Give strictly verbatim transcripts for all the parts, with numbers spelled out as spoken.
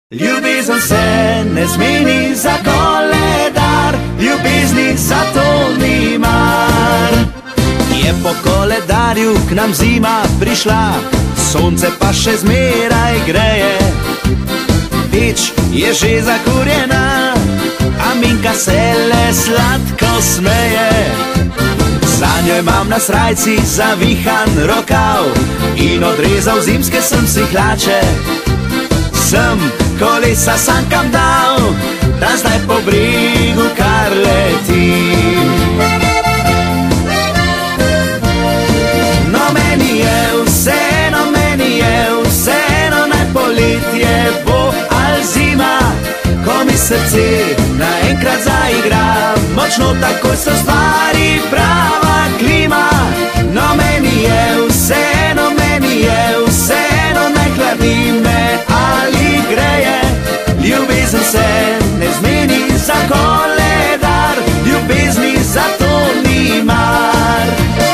Ljubezen se ne zmeni za koledar, ljubezni za to ni mar. Je po koledarju k nam zima prišla, sonce pa še zmeraj greje. Peč je že zakurjena, a Minka se le sladko smeje. Zanjo imam na srajci zavihan rokav in odrezal zimske sem si hlače. Sem kolesa sankam dal, da zdaj po bregu kar letim. No meni je vseeno, meni je vseeno, naj poletje bo ali zima, ko mi srce naenkrat zaigra, močno takoj se ustvari prava klima. No meni je vseeno, meni je vseeno, naj hladi me ali greje. Ljubezen se ne zmeni za koledar, ljubezni za to ni mar.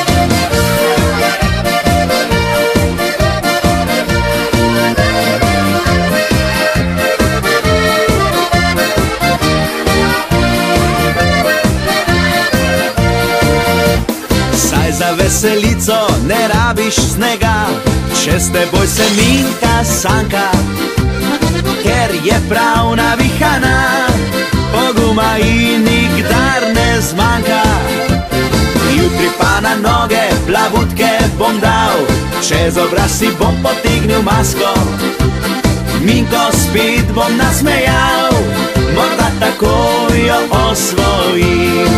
Saj za veselico ne rabiš snega, če s teboj se Minka sanka. Ker je prav navihana, poguma ji nikdar ne zmanjka. Jutri pa na noge plavutke bom dal, čez obraz si bom potegnil masko. Minko spet bom nasmejal, morda tako jo osvojim.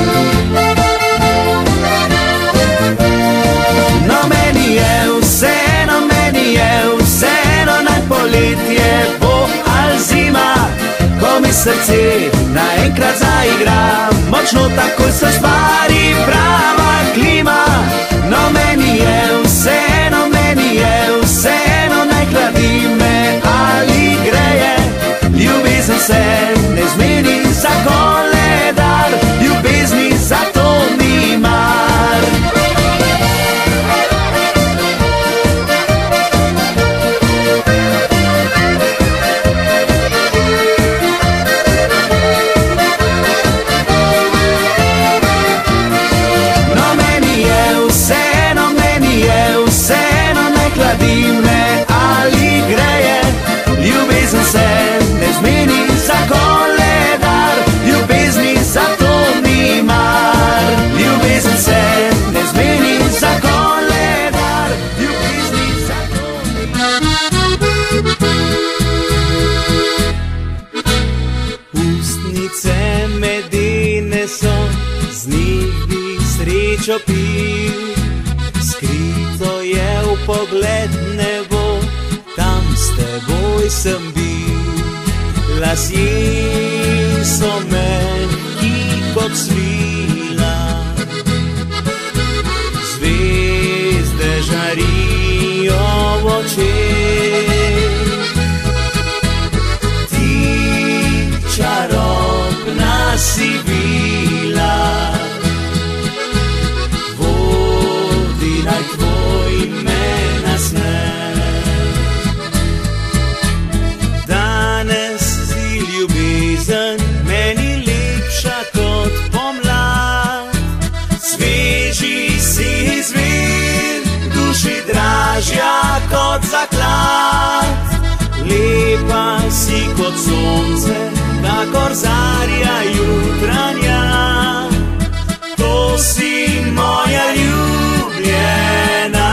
No meni je vseeno, meni je vseeno, naj poletje bo ali zima, ko mi srce naenkrat zaigra, močno takoj se ustvari prava klima. No meni je vseeno, meni je vseeno, naj hladi me ali greje. Ljubezen se ne zmeni za koledar, ljubezni za to ni mar. Hladi me ali greje, ljubezen se ne zmeni za koledar, ljubezni za to ni mar. Ljubezen se ne zmeni za koledar, ljubezni za to ni mar. Ustnice medene so, z njih bi srečo pil. Skrito je v pogled nebo, tam s teboj sem bil. Lasje so mehki kot svila, zvezde žarijo v očeh. Ti čarobna si bila, naj tvoj me nasmeh. Danes si ljubezen meni lepša kot pomlad. Sveži si zvir, duši dražja kot zaklad. Lepa si kot sonce, kakor zarja jutranja. To si moja ljubljena.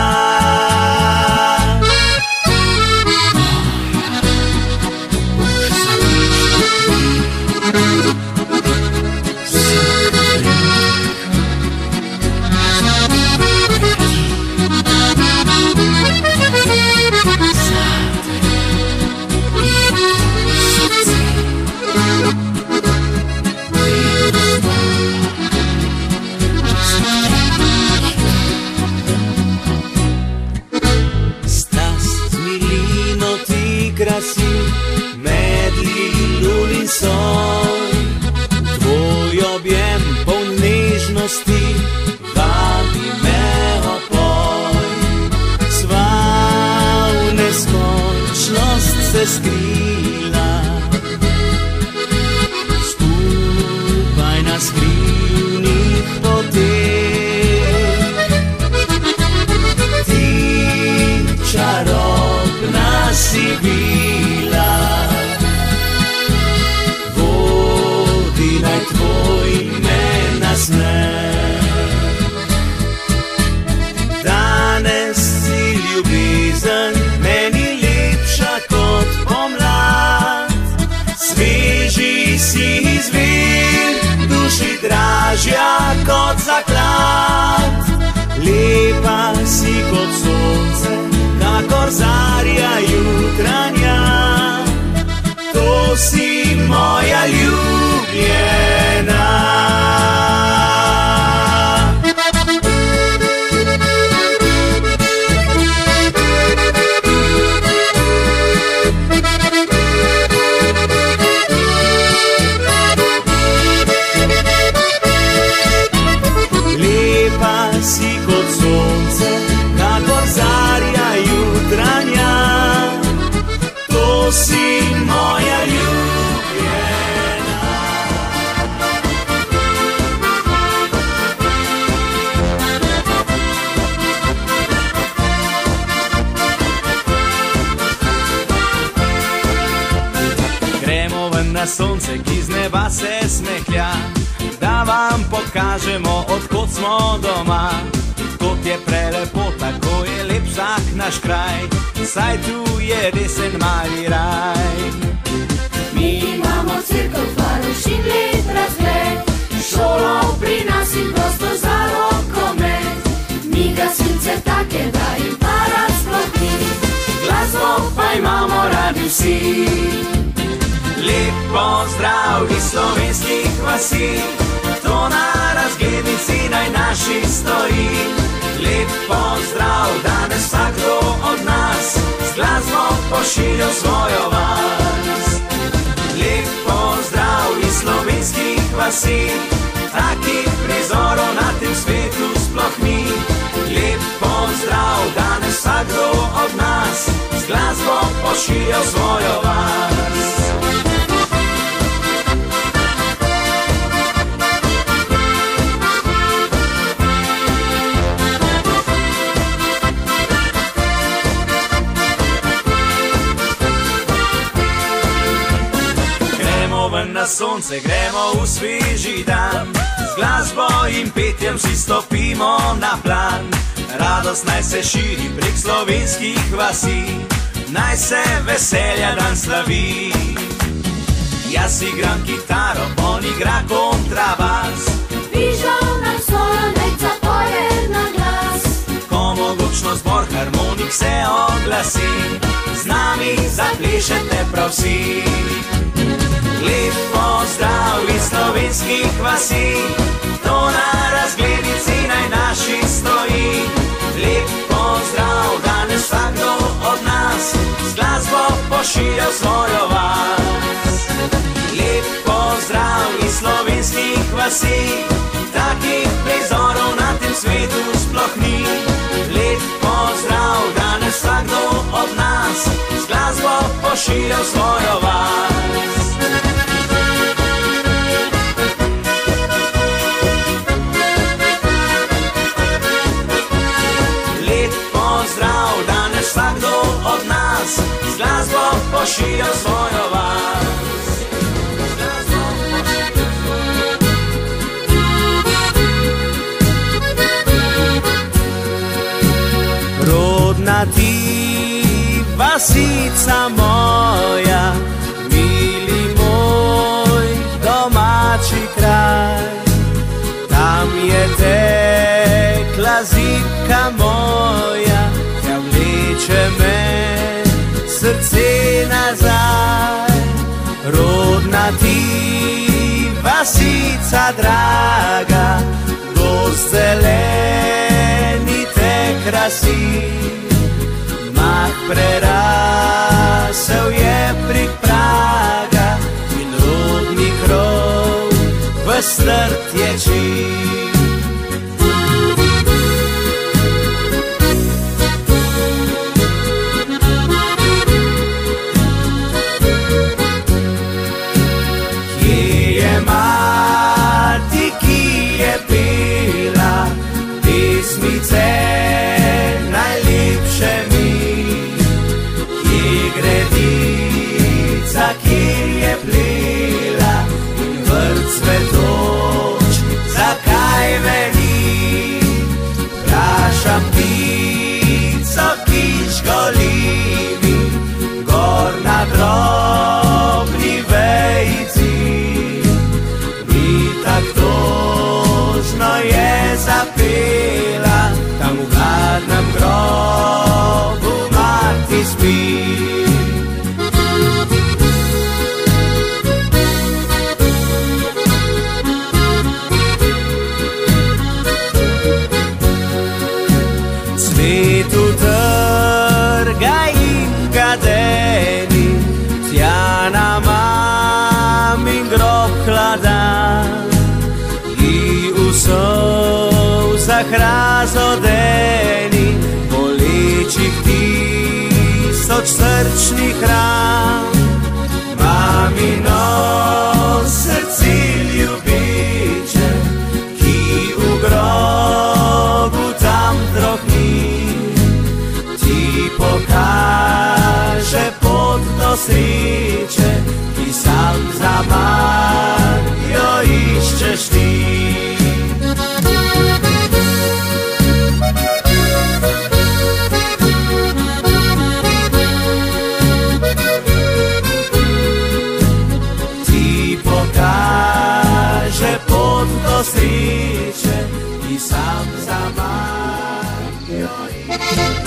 kakor zarja jutranja. To si moja ljubljena. Si kot sonce, kakor zarja jutranja, to si moja ljubljena. Gremo ven na sonce, ki z neba se smehlja, da vam pokažemo, odkot smo doma. Kot je prelepo, tako je lep vsak naš kraj, saj tu je resen mali raj. Mi imamo cerkev, varuš in lep razgled, šolo pri nas in prosto za rokomet. Mi gasilce take, da jim para sploh ni, glasbo pa imamo radi vsi. Lep pozdrav iz slovenskih vasi, to na razglednici naj naši stoji. Lep pozdrav, danes vsakdo od nas z glasbo pošilja svojo vas. Lep pozdrav iz slovenskih vasi, takih prizorov na tem svetu sploh ni. Lep pozdrav, danes vsakdo od nas z glasbo pošilja svojo vas. Na sonce gremo v sveži dan, z glasbo in petjem si stopimo na plan. Radost naj se širi prek slovenskih vasi, naj se veselja dan slavi. Jaz igram kitaro, on igra kontrabas, Vižal nam svojo nek zapoje na glas. Ko mogočno zbor harmonik se oglasi, z nami zaplešete prav vsi. Lep pozdrav iz slovenskih vasi, to na razglednici naj naši stoji. Lep pozdrav, danes vsakdo od nas z glasbo pošilja svojo vas. Lep pozdrav iz slovenskih vasi, takih prizorov na tem svetu sploh ni. Lep pozdrav, danes vsakdo od nas z glasbo pošilja svojo vas. Vsakdo od nas z glasbo pošilja svojo vas. Rodna ti vasica moja, mili moj domači kraj, tam je tekla zika moja, vleče me srce nazaj. Rodna ti vasica draga, gozd zeleni te krasi. Mah prerasel je prek praga in rodni krov v strt je čist. Cvetoč, zakaj me ni? Prašam ptico, ki školi mi gor na drobni vejici. Mi tak tožno je zapela, tam v hladnem grobu mat razodeni, bolečih tisoč srčnih ran. Mamino srce ljubiče, ki v grobu tam trohni, ti pokaže pot do sreče, ki sam zaman jo iščeš ti. Pokaže pot do sreče, ki sam zaman jo iščeš.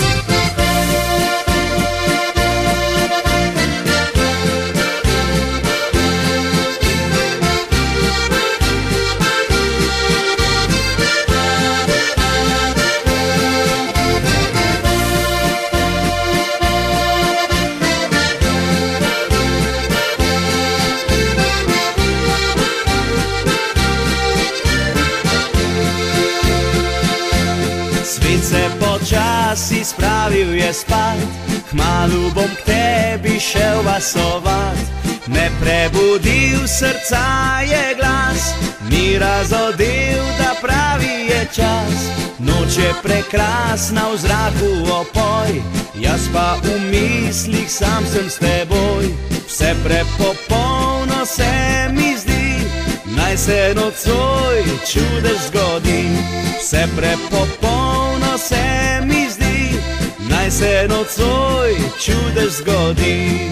Svet se počasi spravil je spat, kmalu bom k tebi šel vasovat. Me prebudil srca je glas, mi razodel, da pravi je čas. Noč je prekrasna, v zraku opoj, jaz pa v mislih sam sem s teboj. Vse prepopolno se mi zdi, naj se nocoj čudež zgodi. Vse prepopolno se mi zdi, naj se nocoj čudež zgodi.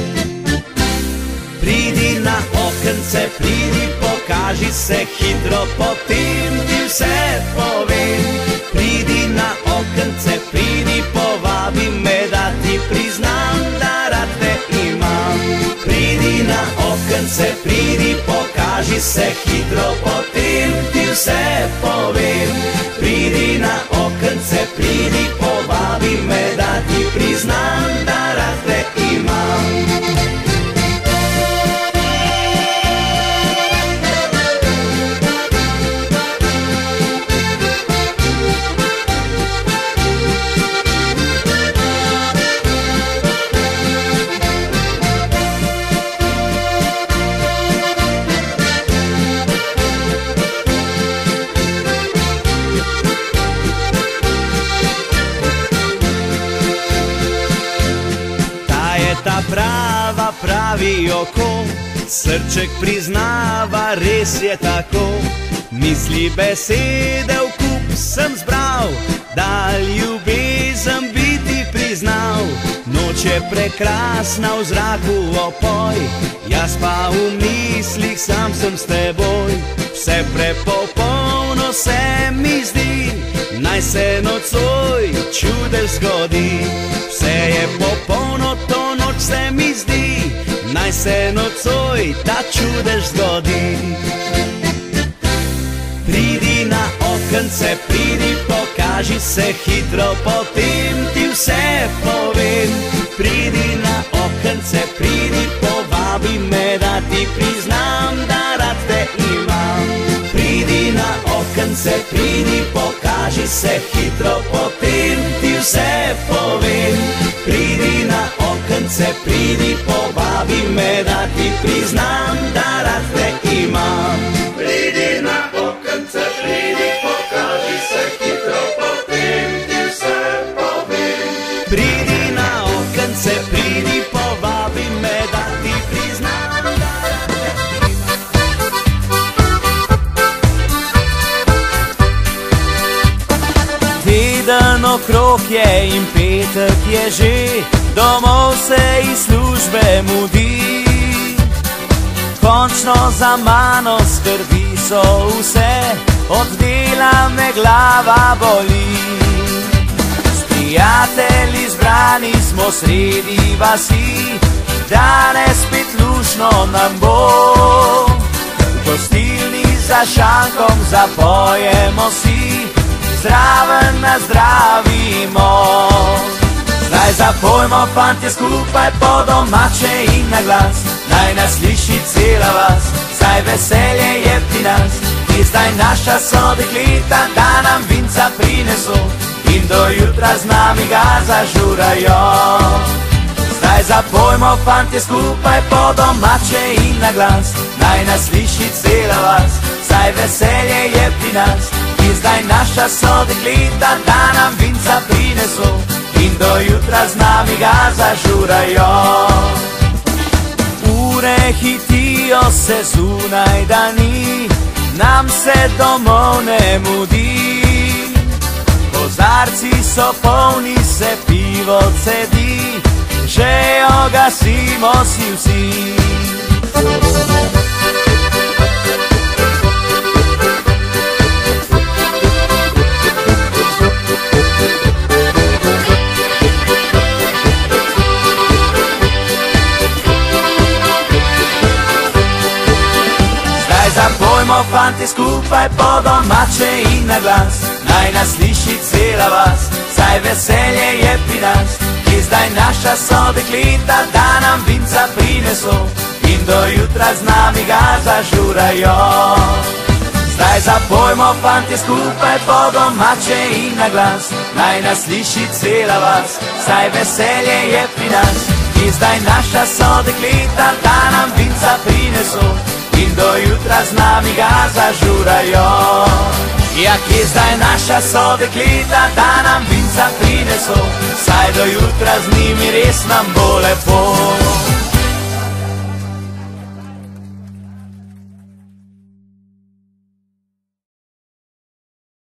Pridi na okence, pridi, pokaži se hitro, potem ti vse povem. Pridi na okence, pridi, povabi me, da ti priznam, da rad te imam. Pridi na okence, pridi, pokaži se hitro, potem ti vse povem. Pridi na okence, pridi, povabi me, da ti priznam, da rad te imam. Ta prava pravi oko, srček priznava, res je tako. Misli, besede v kup sem zbral, da ljubezen bi ti priznal. Noč je prekrasna, v zraku opoj, jaz pa v mislih sam sem s teboj. Vse prepopolno se mi zdi, naj se nocoj čudež zgodi. Vse je popolno, to noč se mi zdi, naj se nocoj ta čudež zgodi. Pridi na okence, pridi, pokaži se hitro, potem ti vse povem. Pridi na okence, pridi, povabi me, da ti priznam, da rad te imam. Pridi na okence, pridi, pokaži se hitro, potem ti vse povem. Pridi na okence, pridi, povabi me, da ti priznam, da rad te imam. Pridi na okence, pridi, pokaži se hitro, potem ti vse povem. Pridi na okence, pridi, povabi me, da ti priznam, da rad te imam. Teden okrog je in petek je že, domov se iz službe mudi. Končno za mano skrbi so vse, od dela me glava boli. S prijatelji zbrani smo sredi vasi, danes spet lušno nam bo. V gostilni za šankom zapojemo si, zraven nazdravimo. Zdaj zapojmo, fantje, skupaj po domače in na glas, naj nas sliši cela vas, saj veselje je pri nas ki zdaj naša so dekleta, da nam vinca prineso in do jutra z nami ga zažurajo. Zdaj zapojmo fantje skupaj po domače in na glas, naj nas sliši cela vas, saj veselje je pri nas, ki zdaj naša so dekleta, da nam vinca prineso in do jutra z nami ga zažurajo. Ure hitijo se zunaj dani, nam se domov ne mudi, kozarci so polni, se pivo cedi, že ogasimo si vsi. Zapojmo fantje skupaj po domače in na glas, naj nas sliši cela vas, saj veselje je pri nas, ki zdaj naša so dekleta, da nam vinca prineso in do jutra z nami ga zažurajo. Zdaj zapojmo fantje skupaj po domače in na glas, naj nas sliši cela vas, saj veselje je pri nas, ki zdaj naša so dekleta, da nam vinca prineso in do jutra z nami ga zažurajo. Ja, ki zdaj naša so dekleta, da nam vinca prineso, saj do jutra z njimi res nam bo lepo.